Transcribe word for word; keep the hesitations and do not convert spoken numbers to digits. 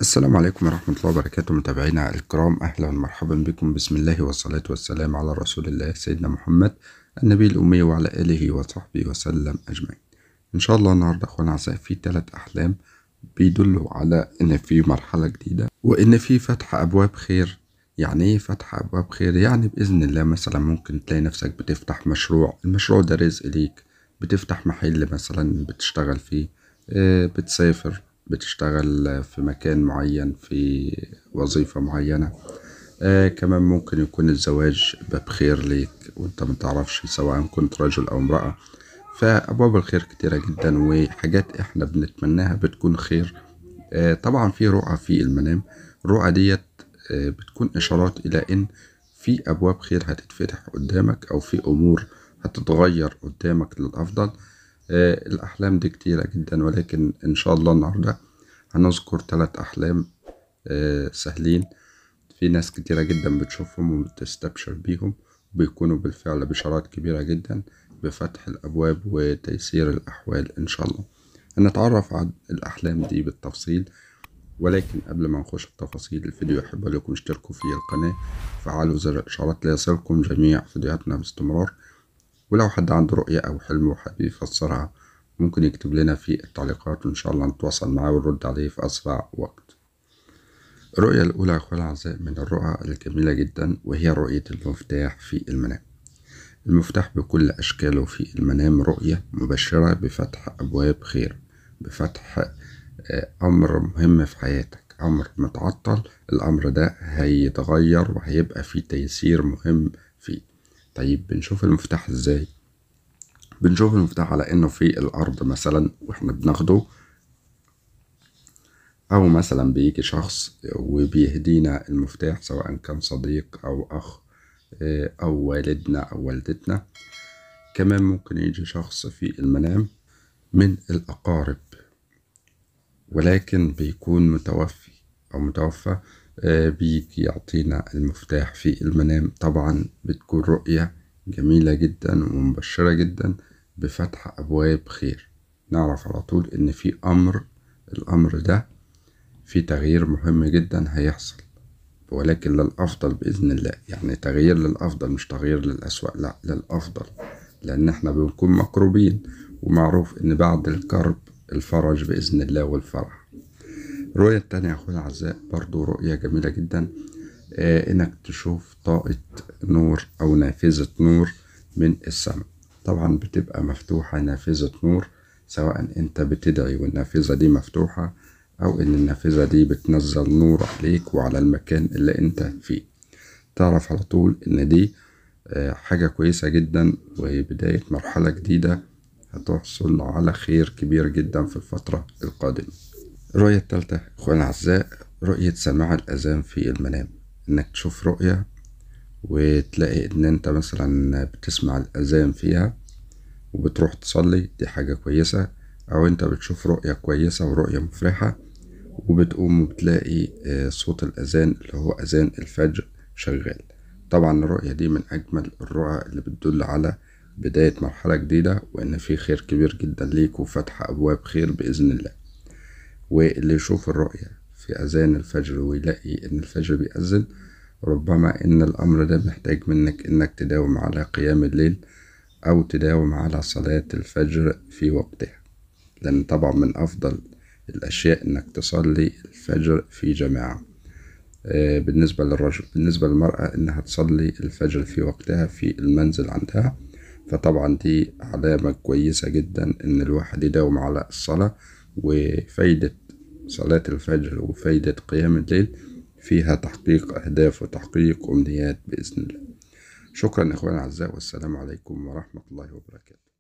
السلام عليكم ورحمة الله وبركاته، متابعينا الكرام، أهلا ومرحبا بكم. بسم الله والصلاة والسلام على رسول الله سيدنا محمد النبي الأمي وعلى آله وصحبه وسلم أجمعين. إن شاء الله النهاردة أخوانا أعزائي في ثلاث أحلام بيدلوا على إن في مرحلة جديدة وإن في فتح أبواب خير. يعني إيه فتح أبواب خير؟ يعني بإذن الله مثلا ممكن تلاقي نفسك بتفتح مشروع، المشروع ده رزق ليك، بتفتح محل مثلا بتشتغل فيه، آه، بتسافر، بتشتغل في مكان معين، في وظيفة معينة. آه كمان ممكن يكون الزواج باب خير ليك وانت متعرفش، سواء كنت رجل او امرأة. فأبواب الخير كتيرة جدا وحاجات احنا بنتمناها بتكون خير. آه طبعا في رؤى في المنام، الرؤى ديت آه بتكون إشارات إلى إن في أبواب خير هتتفتح قدامك أو في أمور هتتغير قدامك للأفضل. آه الأحلام دي كتيرة جدا، ولكن إن شاء الله النهاردة هنذكر ثلاث أحلام آه سهلين. في ناس كتيرة جدا بتشوفهم وبتستبشر بيهم، وبيكونوا بالفعل بشارات كبيرة جدا بفتح الأبواب وتيسير الأحوال إن شاء الله. هنتعرف على الأحلام دي بالتفصيل، ولكن قبل ما نخش التفاصيل الفيديو أحب لكم اشتركوا في القناة، فعلوا زر الإشعارات ليصلكم جميع فيديوهاتنا باستمرار. ولو حد عنده رؤية أو حلم وحابب يفسرها ممكن يكتب لنا في التعليقات، وإن شاء الله نتواصل معاه ونرد عليه في أسرع وقت. الرؤية الأولى يا أخواني الأعزاء من الرؤى الجميلة جدا، وهي رؤية المفتاح في المنام. المفتاح بكل أشكاله في المنام رؤية مبشرة بفتح أبواب خير، بفتح أمر مهم في حياتك، أمر متعطل، الأمر ده هيتغير وهيبقى فيه تيسير مهم فيه. طيب بنشوف المفتاح إزاي؟ بنشوف المفتاح على إنه في الأرض مثلا وإحنا بناخده، أو مثلا بيجي شخص وبيهدينا المفتاح، سواء كان صديق أو أخ أو والدنا أو والدتنا. كمان ممكن يجي شخص في المنام من الأقارب ولكن بيكون متوفي أو متوفى، بيجي يعطينا المفتاح في المنام. طبعا بتكون رؤية جميلة جدا ومبشرة جدا بفتح أبواب خير. نعرف على طول إن في أمر، الأمر ده في تغيير مهم جدا هيحصل، ولكن للأفضل بإذن الله. يعني تغيير للأفضل، مش تغيير للأسوأ، لا للأفضل، لأن احنا بنكون مكروبين، ومعروف إن بعد الكرب الفرج بإذن الله والفرح. الرؤية التانية يا أخويا الأعزاء برضو رؤية جميلة جدا، آه إنك تشوف طاقة نور أو نافذة نور من السماء. طبعا بتبقى مفتوحة نافذة نور، سواء أنت بتدعي والنافذة دي مفتوحة، أو إن النافذة دي بتنزل نور عليك وعلى المكان اللي أنت فيه. تعرف على طول إن دي حاجة كويسة جدا وبداية مرحلة جديدة هتحصل على خير كبير جدا في الفترة القادمة. الرؤية الثالثة أخواني الأعزاء رؤية سماع الأذان في المنام. إنك تشوف رؤية وتلاقي إن أنت مثلا بتسمع الأذان فيها وبتروح تصلي، دي حاجة كويسة. أو أنت بتشوف رؤية كويسة ورؤية مفرحة وبتقوم وبتلاقي صوت الأذان اللي هو أذان الفجر شغال. طبعا الرؤية دي من أجمل الرؤى اللي بتدل على بداية مرحلة جديدة، وإن في خير كبير جدا ليك وفتح أبواب خير بإذن الله. واللي يشوف الرؤية في أذان الفجر ويلاقي إن الفجر بيأذن، ربما إن الأمر ده محتاج منك إنك تداوم على قيام الليل أو تداوم على صلاة الفجر في وقتها، لأن طبعا من أفضل الأشياء إنك تصلي الفجر في جماعة. آه بالنسبة للرجل، بالنسبة للمرأة إنها تصلي الفجر في وقتها في المنزل عندها. فطبعا دي علامة كويسة جدا إن الواحد يداوم على الصلاة. وفايدة صلاة الفجر وفايدة قيام الليل فيها تحقيق أهداف وتحقيق أمنيات بإذن الله. شكرا إخواني الأعزاء، والسلام عليكم ورحمة الله وبركاته.